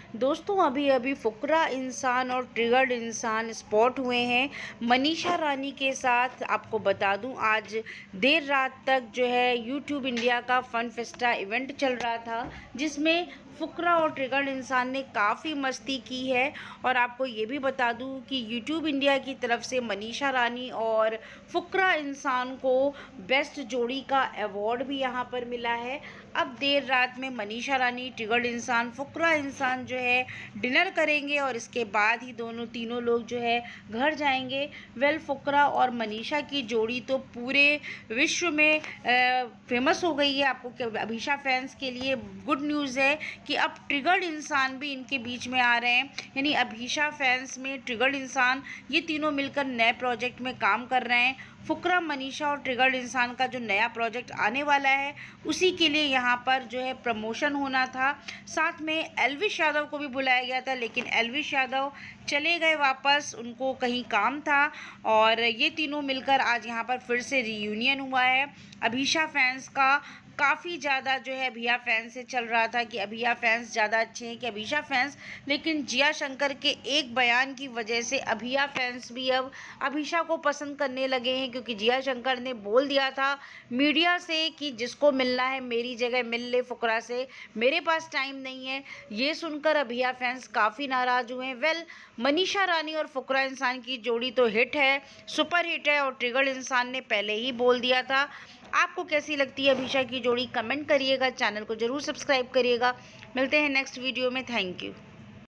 दोस्तों अभी अभी फुकरा इंसान और ट्रिगर्ड इंसान स्पॉट हुए हैं मनीषा रानी के साथ। आपको बता दूं आज देर रात तक जो है यूट्यूब इंडिया का फन फेस्टा इवेंट चल रहा था, जिसमें फुकरा और ट्रिगर्ड इंसान ने काफ़ी मस्ती की है। और आपको ये भी बता दूं कि यूट्यूब इंडिया की तरफ से मनीषा रानी और फुकरा इंसान को बेस्ट जोड़ी का अवार्ड भी यहाँ पर मिला है। अब देर रात में मनीषा रानी, ट्रिगर्ड इंसान, फुकरा इंसान जो है डिनर करेंगे और इसके बाद ही तीनों लोग जो है घर जाएंगे। फुकरा और मनीषा की जोड़ी तो पूरे विश्व में फेमस हो गई है। आपको अभीशा फैंस के लिए गुड न्यूज़ है कि अब ट्रिगर्ड इंसान भी इनके बीच में आ रहे हैं, यानी अभीशा फैंस में ट्रिगर्ड इंसान ये तीनों मिलकर नए प्रोजेक्ट में काम कर रहे हैं। फुकरा, मनीषा और ट्रिगर्ड इंसान का जो नया प्रोजेक्ट आने वाला है उसी के लिए यहाँ पर जो है प्रमोशन होना था। साथ में एल्विश यादव को भी बुलाया गया था, लेकिन एल्विश यादव चले गए वापस, उनको कहीं काम था। और ये तीनों मिलकर आज यहाँ पर फिर से रियूनियन हुआ है। अभीशा फैंस का काफ़ी ज़्यादा जो है अभिया फैंस से चल रहा था कि अभिया फैंस ज़्यादा अच्छे हैं कि अभीशा फैंस, लेकिन जिया शंकर के एक बयान की वजह से अभिया फैंस भी अब अभीशा को पसंद करने लगे हैं, क्योंकि जिया शंकर ने बोल दिया था मीडिया से कि जिसको मिलना है मेरी जगह मिल ले फुकरा से, मेरे पास टाइम नहीं है। ये सुनकर अभिया फैंस काफ़ी नाराज़ हुए हैं। मनीषा रानी और फुकरा इंसान की जोड़ी तो हिट है, सुपर हिट है, और ट्रिगर्ड इंसान ने पहले ही बोल दिया था। आपको कैसी लगती है अभीशा की जोड़ी, कमेंट करिएगा, चैनल को ज़रूर सब्सक्राइब करिएगा। मिलते हैं नेक्स्ट वीडियो में। Thank you.